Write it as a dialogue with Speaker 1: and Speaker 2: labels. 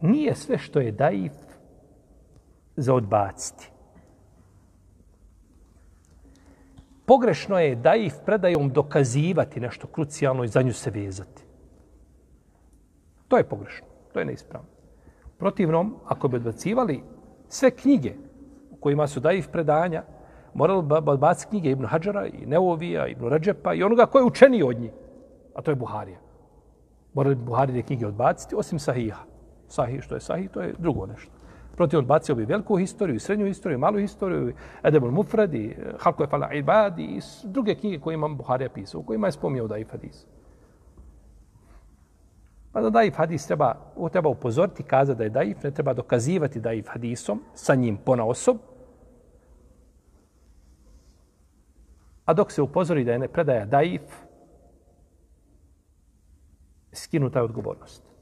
Speaker 1: nije sve što je daif za odbaciti. Pogrešno je daif predajom dokazivati nešto krucijalno i za nju se vezati. To je pogrešno, to je neispravno. Protivnom, ako bi odbacivali sve knjige u kojima su daif predanja, morali bi odbaciti knjige Ibn Hadžara, i Neovija, Ibn Radžepa i onoga ko je učeniji od njih, a to je Buharija. Morali bi Buharije knjige odbaciti, osim Sahiha. Sahih, što je Sahih, to je drugo nešto. Protiv odbacio bi veliku historiju, srednju historiju, malu historiju, Edebul Mufrad, Halku Efala Ibad i druge knjige koje imam Buharija pisao, u kojima je spomnio daif hadis. Pa da daif hadis treba upozoriti, kazati da je daif, ne treba dokazivati daif hadisom sa njim ponaosob. A dok se upozori da je ne predaja daif, skinuta je odgovornost.